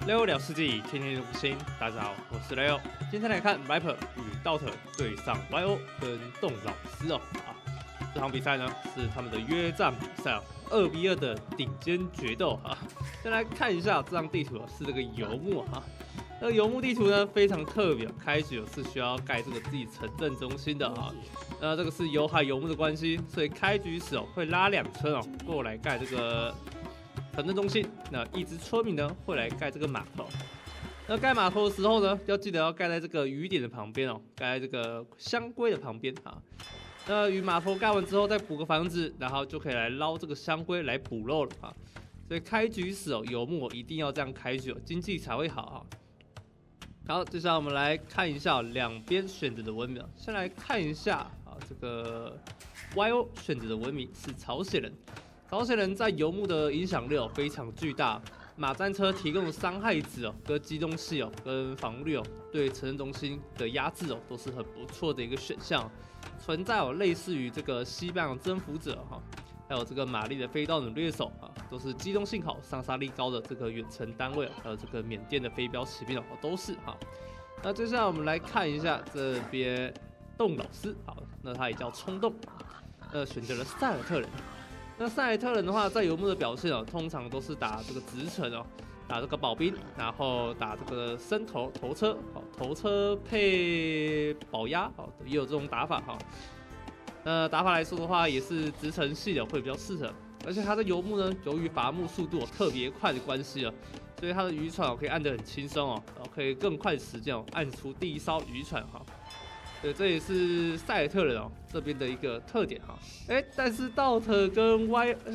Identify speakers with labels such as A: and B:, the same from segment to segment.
A: Leo 聊世纪，天天更新。大家好，我是 Leo。今天来看 Viper 与 Dot 对上 YO 跟洞老师哦。这场比赛呢是他们的约战比赛2v2的顶尖决斗啊。先来看一下这张地图是这个游牧哈。那游牧地图呢非常特别，开局是需要盖这个自己城镇中心的哈。这个是由海游牧的关系，所以开局时会拉2村过来盖这个城镇中心。那一支村民呢会来盖这个码头。那盖码头的时候呢，要记得要盖在这个雨点的旁边盖在这个香龟的旁边哈。那与码头盖完之后，再补个房子，然后就可以来捞这个香龟来补肉了哈。所以开局时游牧一定要这样开局经济才会好哈。好，接下来我们来看一下两边选择的文明。先来看一下这个 YO 选择的文明是朝鲜人。朝鲜人在游牧的影响力非常巨大，马战车提供的伤害值跟机动性跟防御对城镇中心的压制都是很不错的一个选项。存在类似于这个西班牙征服者还有这个马利的飞刀女猎手都是机动性好、伤杀力高的这个远程单位，还有这个缅甸的飞镖骑兵都是哈。那接下来我们来看一下这边洞老师，好，那他也叫冲动，选择了塞尔特人。那塞尔特人的话，在游牧的表现通常都是打这个直城打这个保兵，然后打这个伸头车，头车配保压，也有这种打法哈。打法来说的话，也是直城系的会比较适合，而且它的游牧呢，由于伐木速度特别快的关系所以它的渔船可以按得很轻松可以更快的时间按出第一艘渔船哈。对，这也是塞尔特人这边的一个特点哈。但是 Dot 跟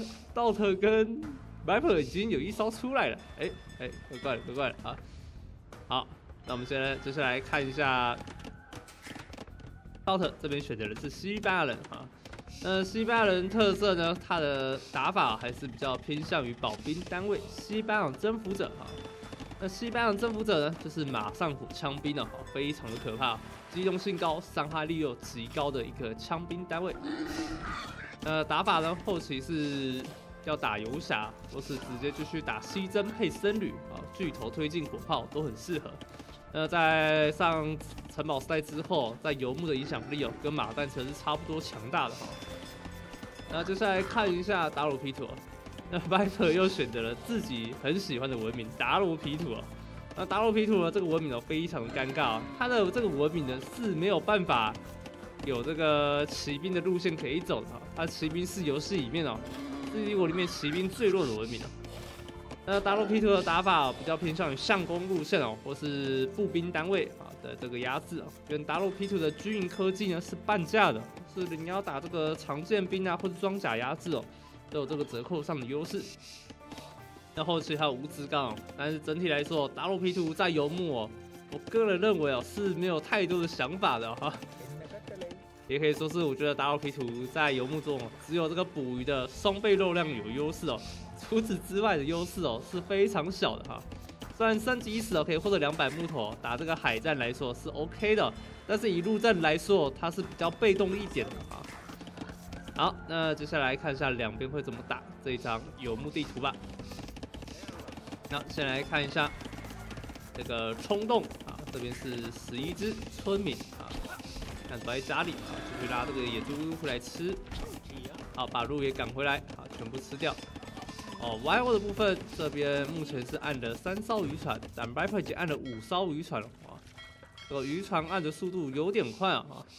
A: Dot 跟 Viper 已经有一艘出来了，怪怪了啊。好，那我们接下来看一下 Dot 这边选择的是西班牙人哈。西班牙人特色呢，他的打法还是比较偏向于保兵单位，西班牙征服者哈。那西班牙征服者呢，就是马上虎枪兵非常的可怕，机动性高，伤害力又极高的一个枪兵单位。打法呢，后期是要打游侠，或是直接就去打西征配僧侣巨头推进火炮都很适合。在上城堡赛之后，在游牧的影响力跟马战车是差不多强大的哈。那接下来看一下达鲁皮图。那 Viper 又选择了自己很喜欢的文明达罗皮土那达罗皮土这个文明非常的尴尬它的这个文明呢是没有办法有这个骑兵的路线可以走的它骑兵是游戏里面是帝国里面骑兵最弱的文明那达罗皮土的打法比较偏向于相攻路线或是步兵单位的这个压制跟达罗皮土的军营科技呢是半价的，是你要打这个长剑兵或者装甲压制都有这个折扣上的优势。那后期还有无职钢但是整体来说，达罗皮图在游牧我个人认为是没有太多的想法的哈。也可以说是我觉得达罗皮图在游牧中只有这个捕鱼的双倍肉量有优势除此之外的优势是非常小的哈。虽然升级时可以获得200木头，打这个海战来说是 OK 的，但是以陆战来说，它是比较被动一点的哈。好，那接下来看一下两边会怎么打这一张游牧地图吧。那先来看一下这个冲动这边是11只村民看躲在家里就去拉这个野猪回来吃。好，把鹿也赶回来全部吃掉。YO 的部分这边目前是按了3艘渔船，但 Viper 已经按了5艘渔船了这个渔船按的速度有点快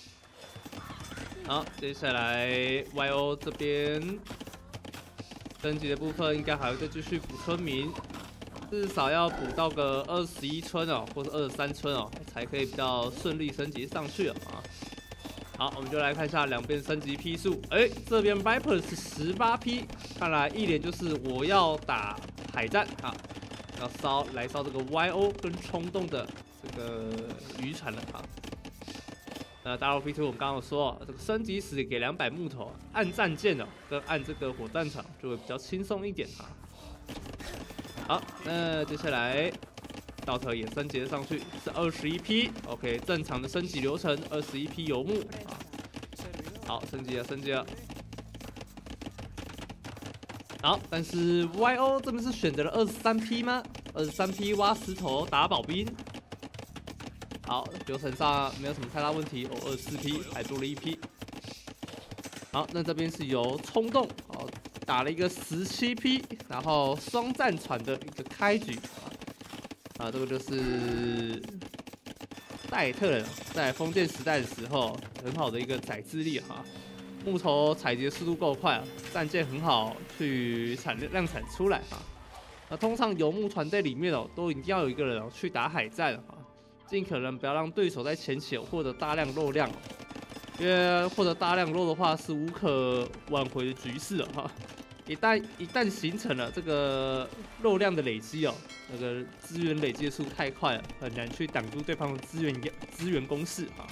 A: 好，接下来 YO 这边升级的部分应该还会再继续补村民，至少要补到个21村或者23村才可以比较顺利升级上去好，我们就来看一下两边升级批数。这边 Viper 是18批，看来一脸就是我要打海战要来烧这个 YO 跟冲动的这个渔船了达罗皮图我们刚刚有说这个升级时给200木头，按战舰跟按这个火战场就会比较轻松一点好，那接下来Dot也升级了上去，是21批 ，OK， 正常的升级流程，21批游牧好，升级了。 好，但是 YO 这边是选择了23P 吗？23P 挖石头打保兵。好，流程上没有什么太大问题。哦，24P 还多了1批。好，那这边是由冲动哦打了一个17P， 然后双战船的一个开局。这个就是戴特人在封建时代的时候很好的一个载资力哈。木头采集的速度够快啊，战舰很好去量产出来啊。那通常游牧团队里面都一定要有一个人去打海战啊，尽可能不要让对手在前期获得大量肉量，因为获得大量肉的话是无可挽回的局势哈。一旦形成了这个肉量的累积那个资源累积的速度太快了，很难去挡住对方的资源攻势啊。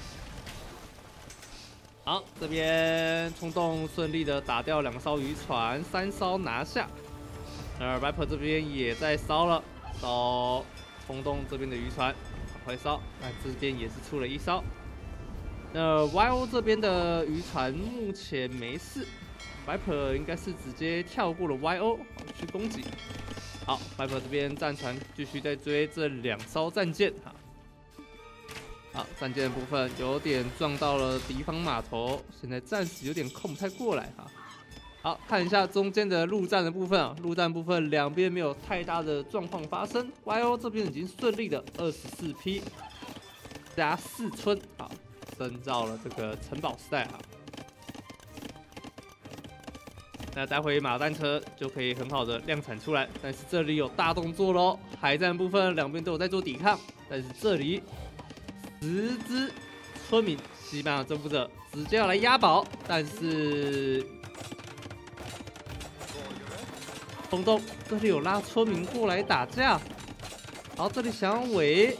A: 好，这边冲动顺利的打掉2艘渔船，3艘拿下。Viper 这边也在烧了，烧冲动这边的渔船，赶快烧。那这边也是出了1艘。那 YO 这边的渔船目前没事 ，Viper 应该是直接跳过了 YO 去攻击。好 ，Viper 这边战船继续在追这2艘战舰哈。好，战舰的部分有点撞到了敌方码头，现在暂时有点控不太过来哈。好，看一下中间的陆战的部分啊，陆战部分两边没有太大的状况发生 ，YO 这边已经顺利的24P 加4村，好，征召了这个城堡时代哈。那待会马战车就可以很好的量产出来，但是这里有大动作喽，海战部分两边都有在做抵抗，但是这里10只村民西班牙征服者直接要来押宝，但是冲动这里有拉村民过来打架，好，这里想要围，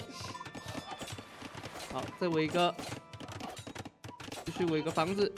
A: 好，再围一个，继续围一个房子，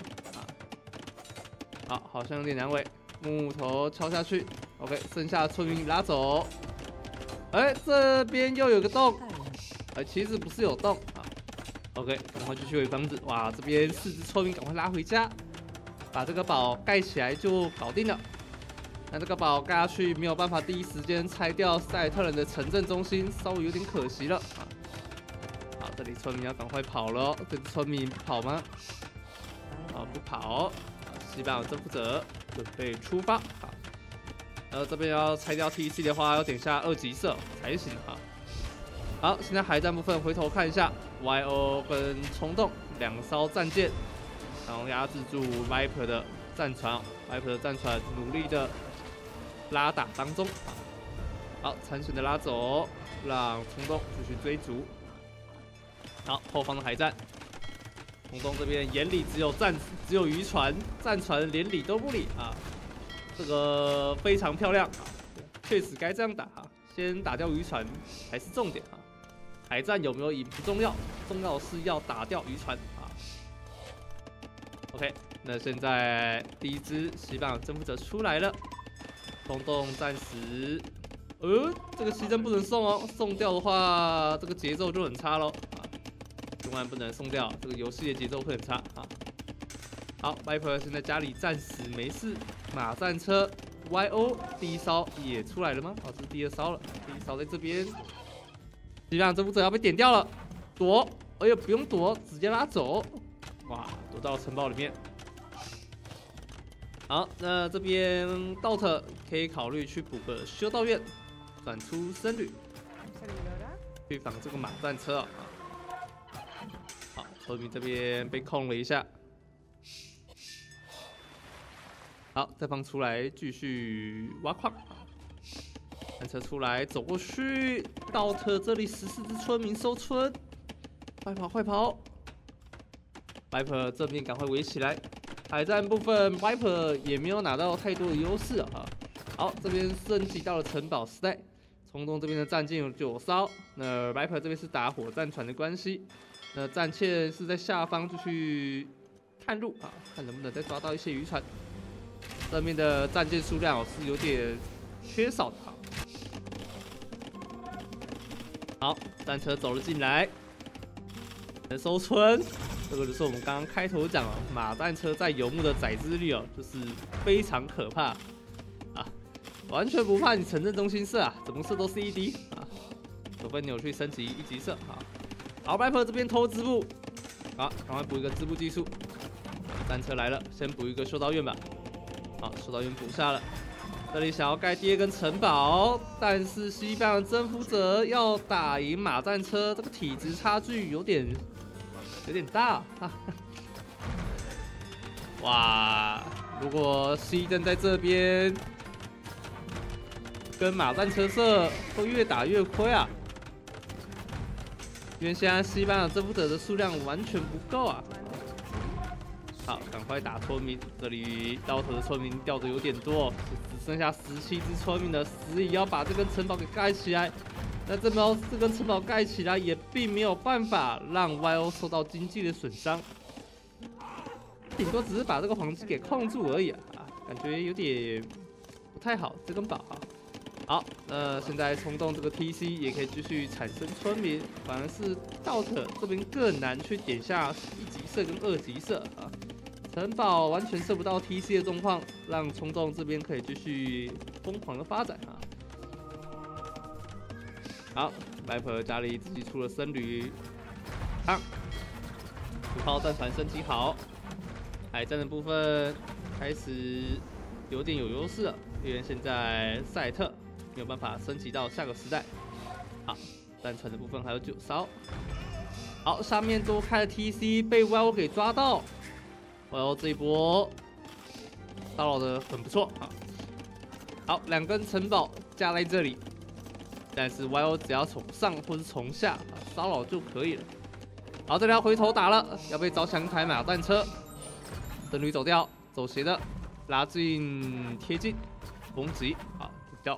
A: 好，好像有点难围，木头敲下去 ，OK， 剩下的村民拉走，这边又有个洞，其实不是有洞啊 ，OK， 赶快继续围房子，哇，这边4只村民赶快拉回家，把这个堡盖起来就搞定了。那这个堡盖下去没有办法第一时间拆掉塞尔特人的城镇中心，稍微有点可惜了啊。好，这里村民要赶快跑了哦，这村民跑吗？不跑。西班牙征服者准备出发。好，这边要拆掉 TC 的话，要点下2级色才行哈。好，现在海战部分回头看一下 ，YO 跟冲动2艘战舰，然后压制住 Viper 的战船，Viper 的战船努力的拉打当中，好，残血的拉走，让冲动继续追逐。好，后方的海战，冲动这边眼里只有渔船，战船连理都不理啊，这个非常漂亮啊，确实该这样打啊，先打掉渔船才是重点啊。海战有没有赢不重要，重要是要打掉渔船啊。OK， 那现在第1只西班牙征服者出来了。冲动暂时，这个牺牲不能送哦，送掉的话，这个节奏就很差喽啊！千万不能送掉，这个游戏的节奏会很差啊！好 ，Viper 现在家里暂时没事，马战车 YO 第1艘也出来了吗？这是第2艘了，第1艘在这边，西班牙征服者要被点掉了，躲，不用躲，直接拉走，哇，躲到城堡里面。好，那这边 Dot 可以考虑去补个修道院，转出僧侣，去防这个马战车啊。好，村民这边被控了一下。好，再放出来继续挖矿。战车出来走过去 ，Dot 这里14只村民收村，快跑快跑 ！Viper 这边赶快围起来。海战部分 ，Viper 也没有拿到太多的优势啊。好，这边升级到了城堡时代，冲动这边的战舰有9艘，那 Viper 这边是打火战船的关系，那战舰是在下方就去探路啊，看能不能再抓到一些渔船。这边的战舰数量是有点缺少的哈。好，战车走了进来，能收村。这个就是我们刚刚开头讲了，马战车在游牧的载资率就是非常可怕。 完全不怕你城镇中心射啊，怎么射都是1滴啊，除非你有去升级1级射啊。好 ，Viper 这边偷织布，好，赶快补一个织布技术。战车来了，先补一个修道院吧。好，修道院补下了。这里想要盖第2根城堡，但是西班牙征服者要打赢马战车，这个体质差距有点大啊。哇，如果西镇在这边跟马战车社会越打越亏啊，因为现在西班牙征服者的数量完全不够啊。好，赶快打村民，这里刀头的村民掉的有点多，只剩下17只村民了，死也要把这根城堡给盖起来。那这根城堡盖起来也并没有办法让 YO 受到经济的损伤，顶多只是把这个黄金给控住而已啊，感觉有点不太好这根宝啊。好，现在冲动这个 TC 也可以继续产生村民，反而是道特这边更难去点下1级射跟2级射啊。城堡完全射不到 TC 的状况，让冲动这边可以继续疯狂的发展啊。好，Viper 家里自己出了僧侣汤，5号战船升级好，海战的部分开始有点有优势了，因为现在赛特没有办法升级到下个时代。好，战船的部分还有9艘。好，下面多开的 TC 被 YO 给抓到。YO 这一波骚扰的很不错啊！好，2根城堡架在这里，但是 YO 只要从上或是从下骚扰就可以了。好，这里要回头打了，要被着响一台马战车，僧侣走掉，走斜的拉近贴近攻击，好掉。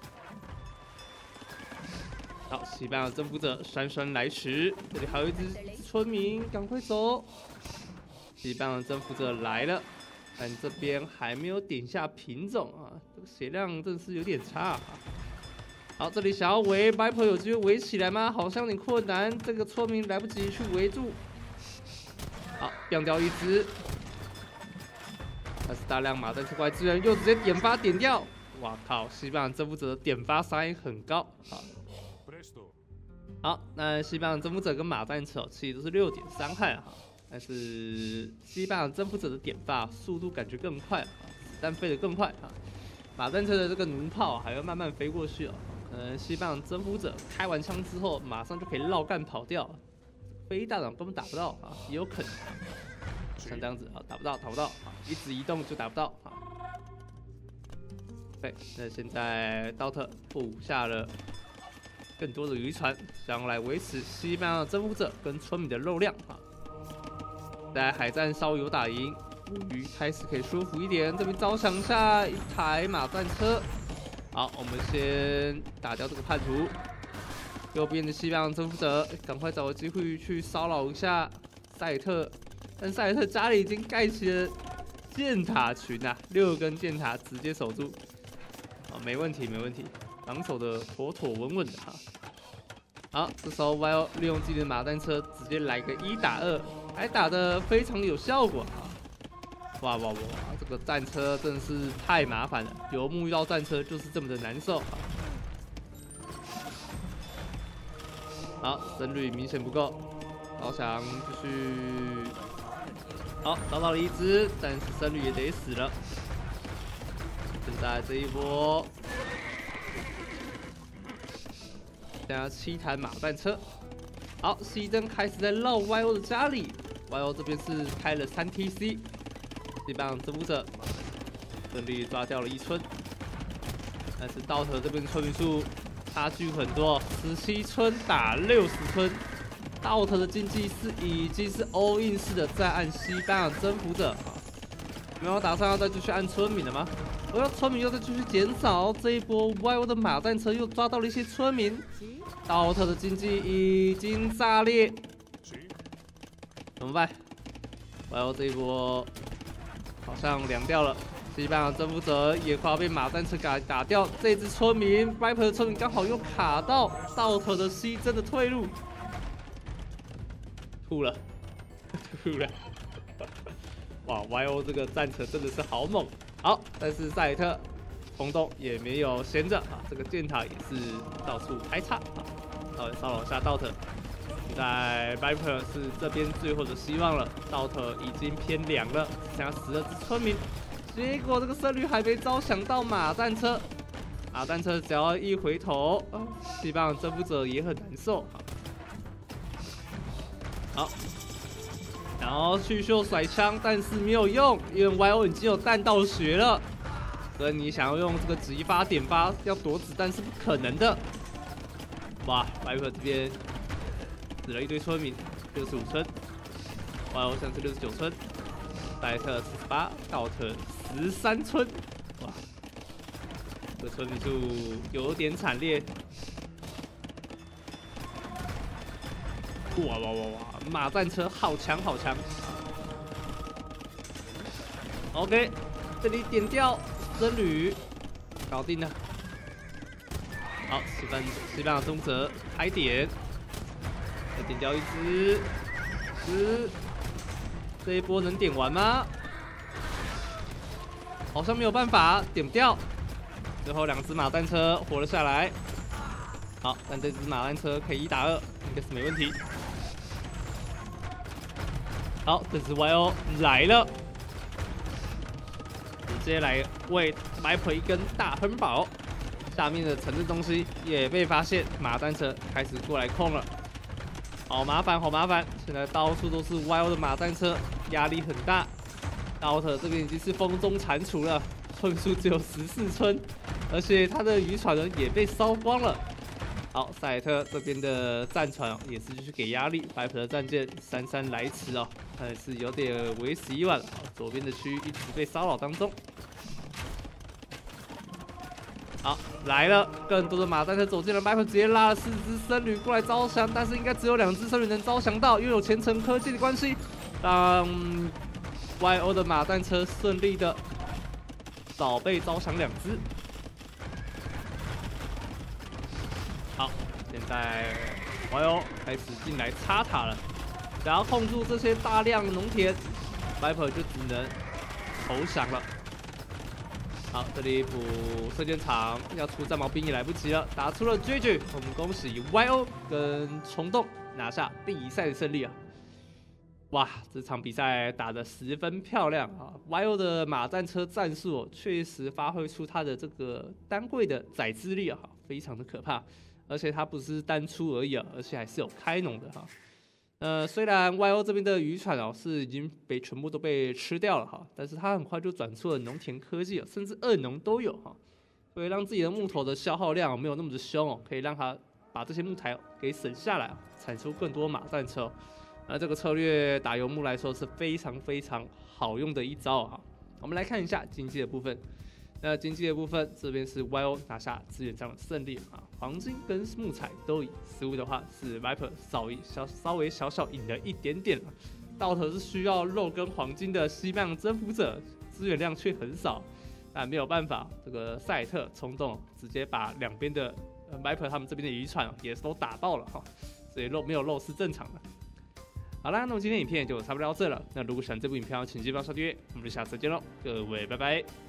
A: 好，西班牙征服者姗姗来迟，这里还有一只村民，赶快走！西班牙征服者来了，但这边还没有点下品种啊，这个血量真是有点差啊。好，这里想要围 Viper 有机会围起来吗？好像有点困难，这个村民来不及去围住。好，掉掉一只，但是大量马战车过来支援，又直接点发点掉。哇靠！西班牙征服者的点发杀伤很高。好，那西班牙征服者跟马战车其实都是6点伤害哈。但是西班牙征服者的点发速度感觉更快啊，子弹飞得更快啊。马战车的这个弩炮还要慢慢飞过去哦。西班牙征服者开完枪之后，马上就可以绕干跑掉，飞大档根本打不到啊，也有可能啊。像这样子啊，打不到啊，一直移动就打不到啊。对，那现在刀特布下了更多的渔船，想要来维持西班牙征服者跟村民的肉量啊。在海战稍微有打赢，捕鱼开始可以舒服一点。这边招降下一台马战车，好，我们先打掉这个叛徒。右边的西班牙征服者，赶快找个机会去骚扰一下赛特，但赛特家里已经盖起了箭塔群啊，6根箭塔直接守住，啊，没问题，防守的妥妥稳稳的哈。好，这时候 YO 利用自己的马战车，直接来个1打2。还打得非常有效果啊！哇！这个战车真的是太麻烦了，游牧遇到战车就是这么的难受啊！好，僧侣明显不够，老想继续。好，找到了一只，但是僧侣也得死了。现在这一波，现在7台马战车。好，西征开始在绕 YO 的家里。YO 这边是开了3 TC， 西班牙征服者顺利抓掉了1村，但是道特这边村民数差距很多，17村打60村，道特的经济已经是 all in 式的在按西班牙征服者，没有打算要再继续按村民了吗？村民又在继续减少，这一波 YO 的马战车又抓到了一些村民，道特的经济已经炸裂。怎么办 ？YO 这一波好像凉掉了，西班牙征服者也快要被马战车给打掉。这只村民 ，Viper 的村民刚好又卡到道特的西征的退路，吐了。哇 ，YO 这个战车真的是好猛。好，但是赛特冲动也没有闲着啊，这个箭塔也是到处开叉啊，稍微骚扰一下 DOT。现在 Viper 是这边最后的希望了 ，DOT 已经偏凉了，只剩下12只村民。结果这个胜率还没招想到马战车，马战车只要一回头，西棒征服者也很难受。好，然后去秀甩枪，但是没有用，因为 YO 已经有弹道学了，所以你想要用这个直发点发要躲子弹是不可能的。哇 ，Viper 这边死了一堆村民，65村 ，YO 像是69村，赛特48，道特13村，哇，这村民数有点惨烈。哇！马战车好强好强。OK， 这里点掉僧侣，搞定了。好，西班牙宗泽开点，再点掉一只，这一波能点完吗？好像没有办法点不掉。最后2只马战车活了下来。好，但这只马战车可以1打2，应该是没问题。好，这只 YO 来了，直接来为 Viper 一根大亨堡。下面的城镇东西也被发现，马战车开始过来控了，好麻烦，好麻烦！现在到处都是 YO 的马战车，压力很大。DOT 这边已经是风中蟾蜍了，村数只有14村，而且他的渔船呢也被烧光了。好，赛特这边的战船也是继续给压力，Viper 的战舰姗姗来迟哦，还是有点为时已晚了。左边的区域一直被骚扰当中。好，来了，更多的马战车走进了 ，Viper 直接拉了4只僧侣过来招降，但是应该只有2只僧侣能招降到，因为有前程科技的关系，让 YO 的马战车顺利的早被招降2只。好，现在 YO 开始进来插塔了，想要控住这些大量农田 ，Viper 就只能投降了。好，这里补射箭场，要出战矛兵也来不及了，打出了 GG， 我们恭喜 YO 跟冲动拿下比赛的胜利啊！哇，这场比赛打得十分漂亮啊 ！YO 的马战车战术确实发挥出它的这个单柜的载资力啊，非常的可怕。而且它不是单出而已啊，而且还是有开农的哈。虽然 YO 这边的渔船是已经全部都被吃掉了哈，但是它很快就转出了农田科技甚至2农都有哈，所以让自己的木头的消耗量没有那么的凶可以让它把这些木材给省下来，产出更多马战车。这个策略打游牧来说是非常非常好用的一招啊。我们来看一下经济的部分。那经济的部分，这边是 YO 拿下资源上的胜利啊，黄金跟木材都赢，食物的话是 Viper 稍微小赢了一点点了。DOT是需要肉跟黄金的西班牙征服者，资源量却很少，但没有办法，这个赛特冲动直接把两边的Viper 他们这边的渔船也都打爆了哈，所以没有肉是正常的。好啦，那么今天影片就差不多到这了。那如果喜欢这部影片，请记得帮我订阅，我们就下次见喽，各位拜拜。